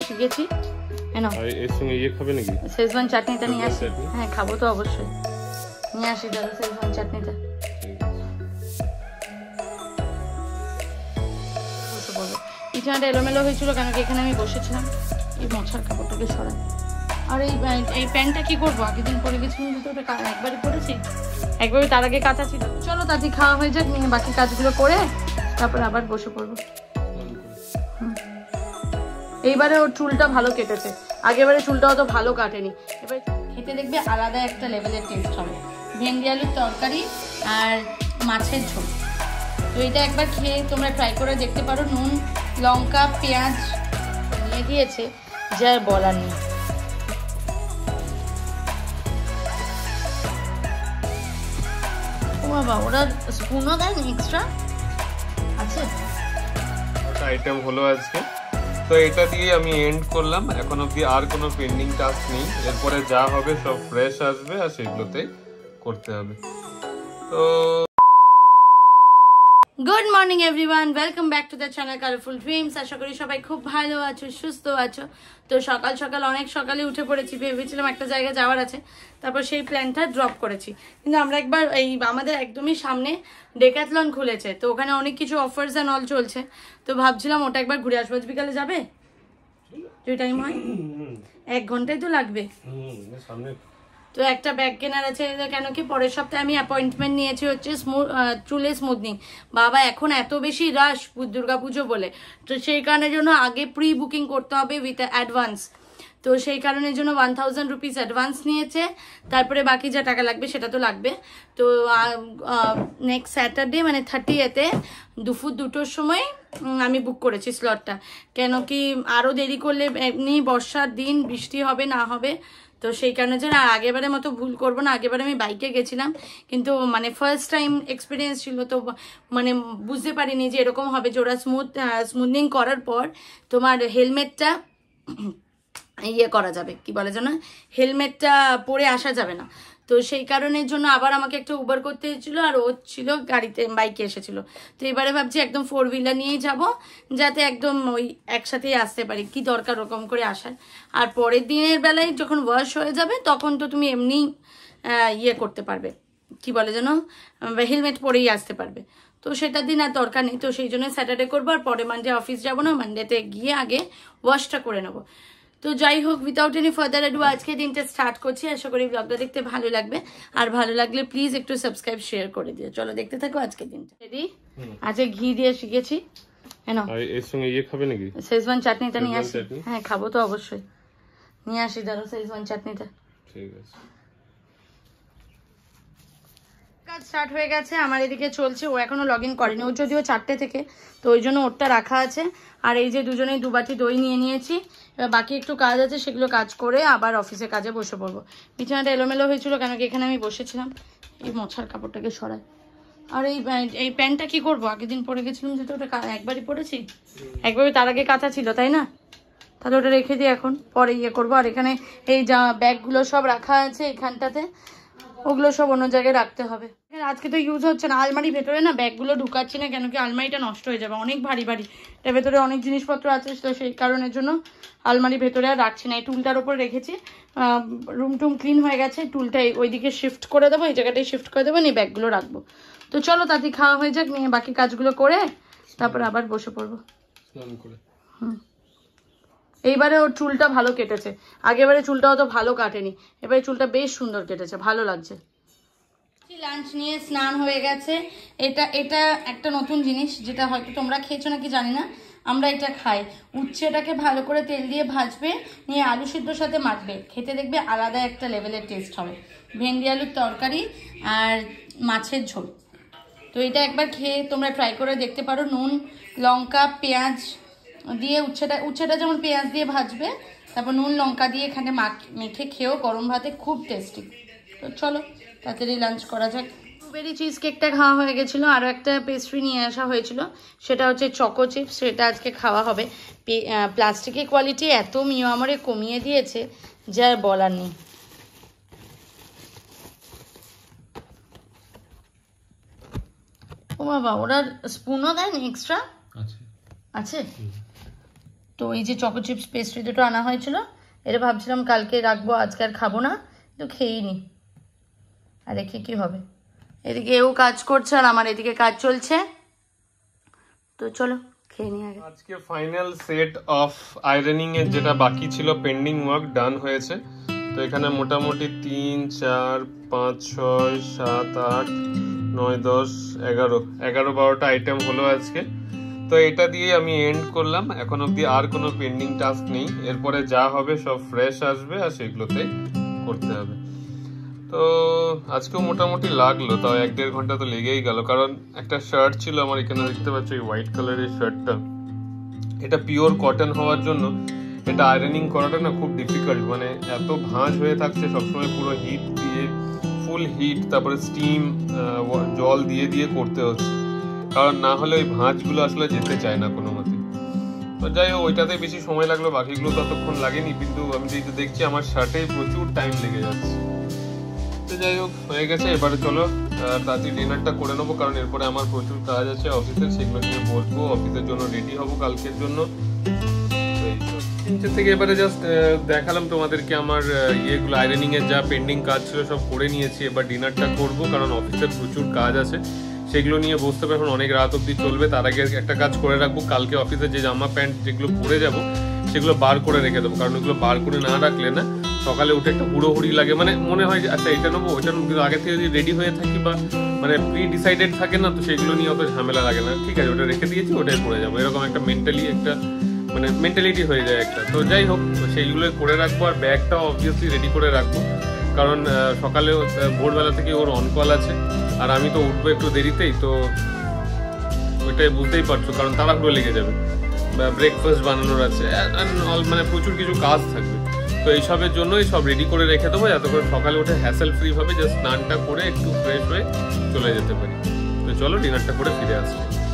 শিখেছি। এর সঙ্গে ইয়ে খাবে নাকি? শেজওয়ান চাটনিটা নিয়ে আসি। হ্যাঁ খাবো তো অবশ্যই, নিয়ে আসি দাদা শেজওয়ান চাটনিটা। বিছানাটা এলোমেলো হয়েছিল কেন কি এখানে আমি বসেছিলাম। এই মশার কাপড়টাকে সরাই। আর এই প্যান্টটা কি করবো, আগের দিন পরে গেছিলাম তো ওটা একবারই পরেছি, একবারই তার আগে কাঁচা ছিল। চলো তাড়াতাড়ি খাওয়া হয়ে যাক, নিয়ে বাকি কাজগুলো করে তারপর আবার বসে পড়বো। এইবারে ওর চুলটা ভালো কেটেছে, আগেবারে চুলটা অত ভালো কাটেনি। এবার খেতে দেখবে আলাদা একটা লেভেলের টেস্ট হবে। ভেন্ডি আলুর তরকারি আর মাছের ঝোল। তো এটা একবার খেয়ে তোমরা ট্রাই করে দেখতে পারো। নুন, লঙ্কা, পেঁয়াজ নিয়ে দিয়েছে, যা বলার নেই। ও বাবা, ওরা স্পুনও দেয় এক্সট্রা আছে। ওটা আইটেম হলো আজকে। তো এটা দিয়ে আমি এন্ড করলাম। এখন অবধি আর কোনো পেন্ডিং টাস্ক নেই। এরপরে যা হবে সব ফ্রেশ আসবে আর সেগুলোতে করতে হবে। তো good morning everyone, welcome back to the channel Colourful Dreams. আশা করি সবাই খুব ভালো আছো, সুস্থ আছো। তো সকাল সকাল অনেক সকালে উঠে পড়েছি, ভেবেছিলাম একটা জায়গায় যাওয়ার আছে, তারপর সেই প্ল্যানটা ড্রপ করেছি। কিন্তু আমরা একবার এই আমাদের একদমই সামনে ডেকাথলন খুলেছে, তো ওখানে অনেক কিছু অফার্স অ্যান্ড অল চলছে, তো ভাবছিলাম ওটা একবার ঘুরে আসবো। বিকালে যাবে? যে টাইম হয় 1 ঘন্টায় তো লাগবে। তো একটা ব্যাগ কেনার আছে, কেন কি পরের সপ্তাহে আমি অ্যাপয়েন্টমেন্ট নিয়েছি হচ্ছে চুলে স্মুথনিং। বাবা এখন এত বেশি রাশ দুর্গাপুজো বলে, তো সেই কারণের জন্য আগে প্রি বুকিং করতে হবে উইথ অ্যাডভান্স। তো সেই কারণের জন্য 1000 রুপিস অ্যাডভান্স নিয়েছে, তারপরে বাকি যা টাকা লাগবে সেটা তো লাগবে। তো নেক্সট স্যাটারডে মানে 30তে দুপুর 2টোর সময় আমি বুক করেছি স্লটটা। কেন কি আরও দেরি করলে এমনি বর্ষার দিন বৃষ্টি হবে না হবে, তো সেই কারণে যে আগেবারের মতো ভুল করবো না। আগেবারে আমি বাইকে গেছিলাম, কিন্তু মানে ফার্স্ট টাইম এক্সপিরিয়েন্স ছিল, তো মানে বুঝতে পারিনি যে এরকম হবে। যে ওরা স্মুথনিং করার পর তোমার হেলমেটটা ইয়ে করা যাবে, কি বলে যেন, হেলমেটটা পরে আসা যাবে না। তো সেই কারণের জন্য আবার আমাকে একটা উবার করতে হয়েছিল, আর ও ছিল গাড়িতে, বাইকে এসেছিল। তো এবারে ভাবছি একদম 4 হুইলার নিয়েই যাব, যাতে একদম ওই একসাথেই আসতে পারি। কি দরকার ওরকম করে আসার। আর পরের দিনের বেলায় যখন ওয়াশ হয়ে যাবে তখন তো তুমি এমনি ইয়ে করতে পারবে, কি বলে যেন, হেলমেট পরেই আসতে পারবে। তো সেটার দিন আর দরকার নেই। তো সেই জন্য স্যাটারডে করবো, আর পরে মানডে অফিস যাবো না, মানডেতে গিয়ে আগে ওয়াশটা করে নেবো। তো যাই হোক, উইথাউট এনি ফার্দার অ্যাডু আজকে দিনটা স্টার্ট করছি। আশা করি ব্লগটা দেখতে ভালো লাগবে, আর ভালো লাগলে প্লিজ একটু সাবস্ক্রাইব শেয়ার করে দিও। চলো দেখতে থাকো আজকের দিনটা। রেডি? আজকে ঘি দিয়ে শিখেছি। হ্যাঁ, এর সঙ্গে ইয়ে খাবে নাকি? শেজওয়ান চাটনিটা নিয়ে আসি। হ্যাঁ খাবো তো অবশ্যই, নিয়ে আসি দাদা শেজওয়ান চাটনিটা। ঠিক আছে। কাজ স্টার্ট হয়ে গেছে আমার, এদিকে চলছে। ও এখনো লগ ইন করেনি, ও যদিও 4টে থেকে, তো ওই জন্য ওরটা রাখা আছে। আর এই যে দুজনেই 2 বাটি দই নিয়ে নিয়েছি। এবার বাকি একটু কাজ আছে, সেগুলো কাজ করে আবার অফিসে কাজে বসে পড়বো। বিছানাটা এলোমেলো হয়েছিল কেন কি এখানে আমি বসেছিলাম। এই মশার কাপড়টাকে সরাই। আর এই প্যান্টটা কি করবো, আগের দিন পরে গেছিলাম যেটা, ওটা একবারই পরেছি, একবারই তার আগে কাঁচা ছিল, তাই না? তাহলে ওটা রেখে দিই, এখন পরে ইয়ে করবো। আর এখানে এই যা ব্যাগগুলো সব রাখা আছে এখানটাতে, ওগুলো সব অন্য জায়গায় রাখতে হবে। আজকে তো ইউজ হচ্ছে না, আলমারি ভেতরে না ব্যাগগুলো ঢুকাচ্ছি না, কেন কি আলমারিটা নষ্ট হয়ে যাবে, অনেক ভারী ভারী, এর ভেতরে অনেক জিনিসপত্র আছে। তো সেই কারণের জন্য আলমারি ভেতরে আর রাখছি না, এই টুলটার ওপর রেখেছি। রুম টুম ক্লিন হয়ে গেছে, টুলটা ওইদিকে শিফট করে দেবো, এই জায়গাটায় শিফট করে দেবো, নিয়ে ব্যাগগুলো রাখবো। তো চলো তাড়াতাড়ি খাওয়া হয়ে যাক, নিয়ে বাকি কাজগুলো করে তারপর আবার বসে পড়বো। এইবারে ওর চুলটা ভালো কেটেছে, আগেবারে চুলটা অত ভালো কাটেনি, এবারে চুলটা বেশ সুন্দর কেটেছে, ভালো লাগছে। লাঞ্চ নিয়ে স্নান হয়ে গেছে। এটা একটা নতুন জিনিস, যেটা হয়তো তোমরা খেয়েছো নাকি জানি না, আমরা এটা খাই। উচ্ছেটাকে ভালো করে তেল দিয়ে ভাজবে, নিয়ে আলু সিদ্ধর সাথে মাখবে, খেতে দেখবে আলাদা একটা লেভেলের টেস্ট হবে। ভেন্ডি আলুর তরকারি আর মাছের ঝোল। তো এটা একবার খেয়ে তোমরা ট্রাই করে দেখতে পারো। নুন, লঙ্কা, পেঁয়াজ দিয়ে উচ্ছেটা যেমন পেঁয়াজ দিয়ে ভাজবে, তারপর নুন লঙ্কা দিয়ে এখানে মেখে খেয়েও গরম ভাতে খুব টেস্টি। তো চলো তাড়াতাড়ি লাঞ্চ করা যাক। ব্লুবেরি চিজ কেকটা খাওয়া হয়ে গেছিলো, আরও একটা পেস্ট্রি নিয়ে আসা হয়েছিল, সেটা হচ্ছে চকো চিপস, সেটা আজকে খাওয়া হবে। প্লাস্টিকের কোয়ালিটি এত মিও আমরে কমিয়ে দিয়েছে, যা বলার নেই। ও বাবা, ওরা স্পুনও দেয় এক্সট্রা আছে। তো এই যে চকো চিপস পেস্ট্রি দুটো আনা হয়েছিল, এটা ভাবছিলাম কালকে রাখবো, আজকে আর খাবো না, কিন্তু খেয়েই নি। আর রেখে কি হবে, এদিকে এও কাজ করছে আর আমার এদিকে কাজ চলছে। তো চলো খেয়ে নি আগে। আজকে ফাইনাল সেট অফ আয়রনিং এর যেটা বাকি ছিল পেন্ডিং ওয়ার্ক ডান হয়েছে। তো এখানে মোটামুটি 3 4 5 6 7 8 9 10 11 12টা আইটেম হলো আজকে। তো এটা দিয়ে আমি এন্ড করলাম। এখন অবধি আর কোনো পেন্ডিং টাস্ক নেই, এরপরে যা হবে সব ফ্রেশ আসবে আর সেগুলোতে করতে হবে। তো আজকেও মোটামুটি লাগলো, তাও 1-1.5 ঘন্টা তো লেগেই গেল, কারণ একটা শার্ট ছিল আমার, এখানে দেখতে পাচ্ছ এই হোয়াইট কালারের শার্টটা, এটা পিওর কটন হওয়ার জন্য এটা আয়রনিং করাটা না খুব ডিফিকাল্ট, মানে এত ভাঁজ হয়ে থাকছে সবসময়, পুরো হিট দিয়ে ফুল হিট, তারপরে স্টিম জল দিয়ে দিয়ে করতে হচ্ছে, কারণ না হলে ওই ভাঁজগুলো আসলে যেতে চায় না কোনো মতে। তো যাই হোক, ওইটাতে বেশি সময় লাগলো, বাকিগুলো ততক্ষণ লাগেনি, কিন্তু আমি যেহেতু দেখছি আমার শার্টে প্রচুর টাইম লেগে যাচ্ছে। তো যাই হোক, হয়ে গেছে, এবারে চলো তাড়াতাড়ি ডিনারটা করে নেবো, কারণ এরপরে আমার প্রচুর কাজ আছে অফিসের, সেগুলো নিয়ে বসবো, অফিসের জন্য রেডি হবো কালকের জন্য। নিচে থেকে এবারে জাস্ট দেখালাম তোমাদেরকে আমার ইয়েগুলো, আয়রনিং এর যা পেন্ডিং কাজ ছিল সব করে নিয়েছি, এবার ডিনারটা করবো, কারণ অফিসের প্রচুর কাজ আছে, সেগুলো নিয়ে বসতে হবে, এখন অনেক রাত অব্দি চলবে। তার আগে একটা কাজ করে রাখবো, কালকে অফিসে যে জামা প্যান্ট যেগুলো পরে যাবো সেগুলো বার করে রেখে দেবো, কারণ ওগুলো বার করে না রাখলে না সকালে উঠে একটা হুড়োহুড়ি লাগে, মানে মনে হয় যে আচ্ছা এটা নেবো ওইটা নেবো, কিন্তু আগে থেকে যদি রেডি হয়ে থাকি বা মানে প্রি ডিসাইডেড থাকে না, তো সেগুলো নিয়ে অত ঝামেলা লাগে না, ঠিক আছে ওটা রেখে দিয়েছি ওটাই পরে যাবো, এরকম একটা মেন্টালিটি হয়ে যায় একটা। তো যাই হোক, সেইগুলো করে রাখবো, আর ব্যাগটাও অবভিয়াসলি রেডি করে রাখবো, কারণ সকালে ভোরবেলা থেকে ওর অন কল আছে, আর আমি তো উঠবো একটু দেরিতেই, তো ওইটাই বুঝতেই পারছো, কারণ তাড়াহুড়ো লেগে যাবে, ব্রেকফাস্ট বানানোর আছে, মানে প্রচুর কিছু কাজ থাকবে। তো এইসবের জন্যই সব রেডি করে রেখে দেবো, যাতে করে সকালে উঠে হ্যাসেল ফ্রি ভাবে জাস্ট স্নানটা করে একটু ফ্রেশ হয়ে চলে যেতে পারি। তো চলো ডিনারটা করে ফিরে আসছি।